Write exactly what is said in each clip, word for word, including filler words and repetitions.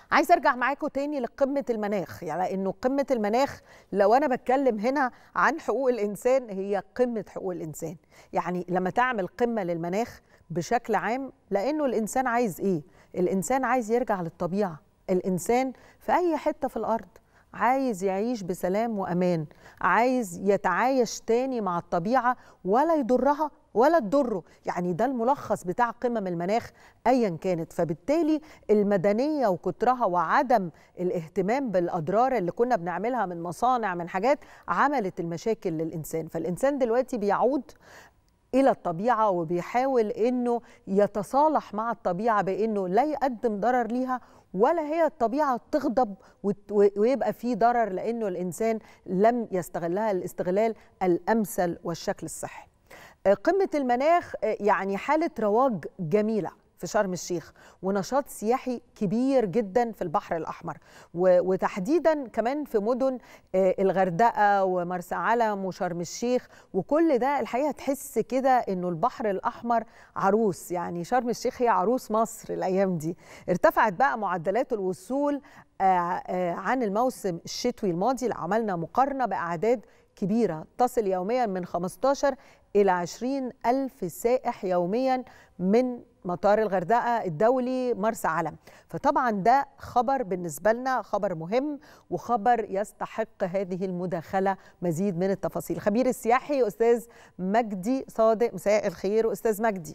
عايز ارجع معاكم تاني لقمه المناخ، يعني لانه قمه المناخ لو انا بتكلم هنا عن حقوق الانسان هي قمه حقوق الانسان. يعني لما تعمل قمه للمناخ بشكل عام، لانه الانسان عايز ايه؟ الانسان عايز يرجع للطبيعه. الانسان في اي حته في الارض عايز يعيش بسلام وامان، عايز يتعايش تاني مع الطبيعه ولا يضرها ولا تضره. يعني ده الملخص بتاع قمم المناخ ايا كانت. فبالتالي المدنيه وكترها وعدم الاهتمام بالاضرار اللي كنا بنعملها من مصانع من حاجات عملت المشاكل للانسان. فالانسان دلوقتي بيعود إلى الطبيعة وبيحاول إنه يتصالح مع الطبيعة بإنه لا يقدم ضرر ليها ولا هي الطبيعة تغضب ويبقى فيه ضرر، لأنه الإنسان لم يستغلها الاستغلال الأمثل والشكل الصحي. قمة المناخ يعني حالة رواج جميلة في شرم الشيخ، ونشاط سياحي كبير جدا في البحر الأحمر، وتحديدا كمان في مدن الغردقة ومرسى علم وشرم الشيخ. وكل ده الحقيقة تحس كده إنه البحر الأحمر عروس، يعني شرم الشيخ هي عروس مصر الأيام دي. ارتفعت بقى معدلات الوصول عن الموسم الشتوي الماضي، اللي عملنا مقارنة بأعداد كبيرة تصل يوميا من خمستاشر إلى عشرين ألف سائح يوميا من مطار الغردقة الدولي مرسى علم. فطبعا ده خبر بالنسبة لنا، خبر مهم وخبر يستحق هذه المداخلة. مزيد من التفاصيل الخبير السياحي أستاذ مجدي صادق. مساء الخير أستاذ مجدي.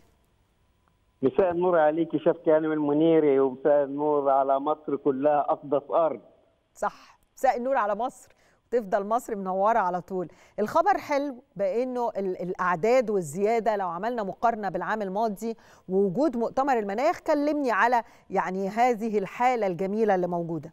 مساء النور عليك شفكي هانم المنيري، ومساء النور على مصر كلها أقدس أرض. صح، مساء النور على مصر، تفضل مصر منوره على طول. الخبر حلو بانه الاعداد والزياده لو عملنا مقارنه بالعام الماضي ووجود مؤتمر المناخ. كلمني على يعني هذه الحاله الجميله اللي موجوده.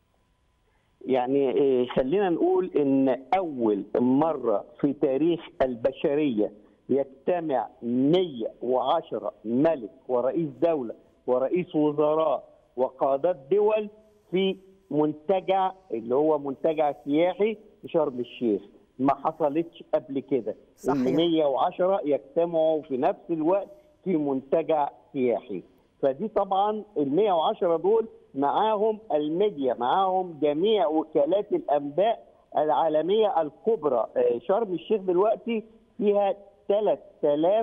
يعني خلينا نقول ان اول مره في تاريخ البشريه يجتمع مئة وعشرة ملك ورئيس دوله ورئيس وزراء وقادات دول في منتجع اللي هو منتجع سياحي في شرم الشيخ. ما حصلتش قبل كده ان مئة وعشرة يجتمعوا في نفس الوقت في منتجع سياحي. فدي طبعا ال مئة وعشرة دول معاهم الميديا، معاهم جميع وكالات الانباء العالميه الكبرى. شرم الشيخ دلوقتي فيها ثلاثة آلاف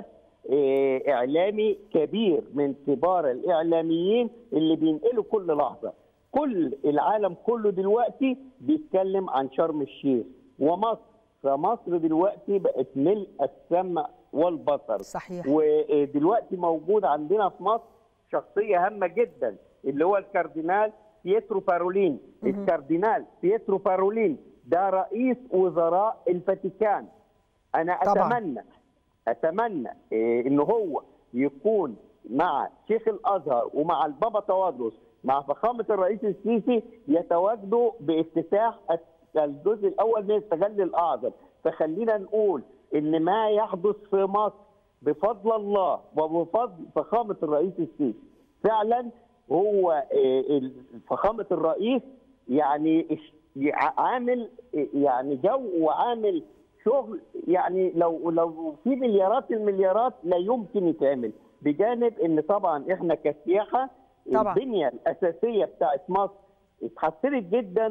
اعلامي كبير من كبار الاعلاميين اللي بينقلوا كل لحظه. كل العالم كله دلوقتي بيتكلم عن شرم الشيخ ومصر. فمصر دلوقتي بقت ملء السمع والبصر. صحيح. ودلوقتي موجود عندنا في مصر شخصية هامة جدا اللي هو الكاردينال بيترو بارولين. الكاردينال بيترو بارولين ده رئيس وزراء الفاتيكان. أنا طبعا. أتمنى أتمنى إن هو يكون مع شيخ الأزهر ومع البابا توادرس مع فخامة الرئيس السيسي يتواجدوا بافتتاح الجزء الأول من التجلي الأعظم. فخلينا نقول إن ما يحدث في مصر بفضل الله وبفضل فخامة الرئيس السيسي فعلا هو فخامة الرئيس يعني عامل يعني جو وعامل شغل. يعني لو لو في مليارات المليارات لا يمكن يتعمل، بجانب ان طبعا احنا كسياحه طبعا. البنيه الاساسيه بتاعت مصر اتحسنت جدا.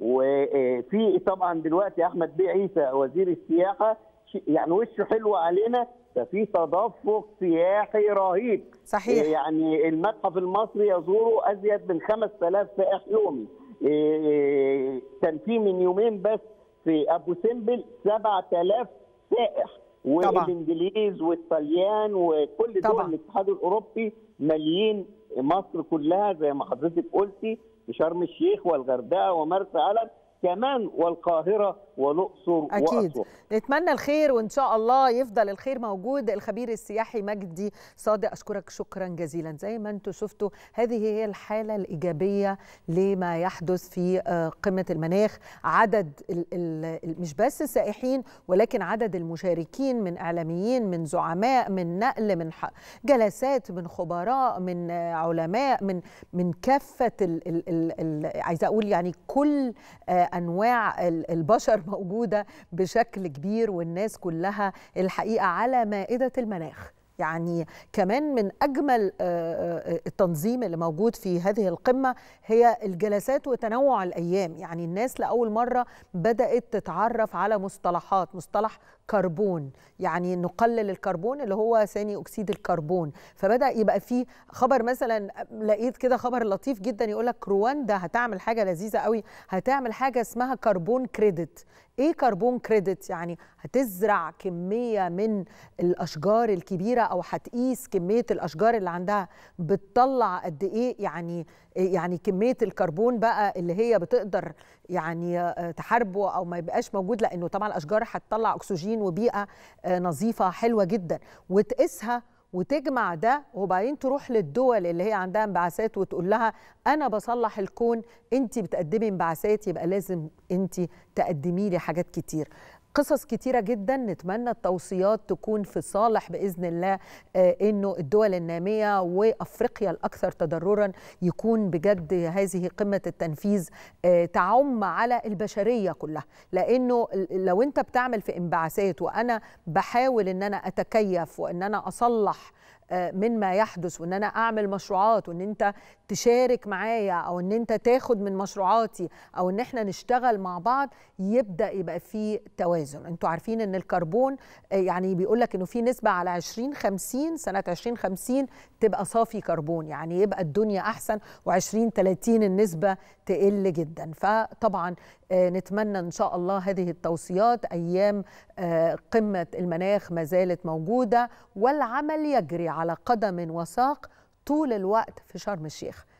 وفي طبعا دلوقتي احمد بيه عيسى وزير السياحه يعني وشه حلو علينا، ففي تدفق سياحي رهيب. صحيح. يعني المتحف المصري يزوره ازيد من خمسة آلاف سائح يومي. كان في من يومين بس في ابو سمبل سبعة آلاف سائح، والانجليز والطليان وكل دول الاتحاد الاوروبي ماليين مصر كلها زي ما حضرتك قلتي في شرم الشيخ والغردقه ومرسى علم كمان والقاهره والاقصر اكيد وأسوان. نتمنى الخير وان شاء الله يفضل الخير موجود. الخبير السياحي مجدي صادق، اشكرك شكرا جزيلا. زي ما انتم شفتوا هذه هي الحاله الايجابيه لما يحدث في قمه المناخ. عدد ال ال مش بس السائحين ولكن عدد المشاركين من اعلاميين من زعماء من نقل من جلسات من خبراء من علماء من من كافه ال ال ال عايزه اقول يعني كل انواع البشر موجوده بشكل كبير، والناس كلها الحقيقه على مائده المناخ. يعني كمان من أجمل التنظيم اللي موجود في هذه القمة هي الجلسات وتنوع الأيام. يعني الناس لأول مرة بدأت تتعرف على مصطلحات، مصطلح كربون، يعني نقلل الكربون اللي هو ثاني أكسيد الكربون. فبدأ يبقى فيه خبر، مثلا لقيت كده خبر لطيف جدا يقول لك رواندا هتعمل حاجة لذيذة قوي، هتعمل حاجة اسمها كربون كريدت. ايه كربون كريدت؟ يعني هتزرع كمية من الأشجار الكبيرة أو هتقيس كمية الأشجار اللي عندها بتطلع قد ايه، يعني يعني كمية الكربون بقى اللي هي بتقدر يعني تحاربه او ما يبقاش موجود، لانه طبعا الاشجار هتطلع اكسجين وبيئة نظيفة حلوة جدا، وتقيسها وتجمع ده، وبعدين تروح للدول اللي هي عندها انبعاثات وتقول لها انا بصلح الكون، انت بتقدمي انبعاثات يبقى لازم انت تقدمي لي حاجات كتير. قصص كتيرة جدا. نتمنى التوصيات تكون في صالح بإذن الله آه إنه الدول النامية وأفريقيا الأكثر تضررا يكون بجد هذه قمة التنفيذ آه تعم على البشرية كلها، لأنه لو أنت بتعمل في انبعاثات وأنا بحاول إن أنا أتكيف وإن أنا أصلح من ما يحدث وان انا اعمل مشروعات وان انت تشارك معايا او ان انت تاخد من مشروعاتي او ان احنا نشتغل مع بعض، يبدا يبقى في توازن. انتوا عارفين ان الكربون يعني بيقول لك انه في نسبه على عشرين خمسين، سنه عشرين خمسين تبقى صافي كربون، يعني يبقى الدنيا احسن، وعشرين ثلاثين النسبه تقل جدا. فطبعا نتمنى ان شاء الله هذه التوصيات. ايام قمه المناخ ما زالت موجوده، والعمل يجري على قدم وساق طول الوقت في شرم الشيخ.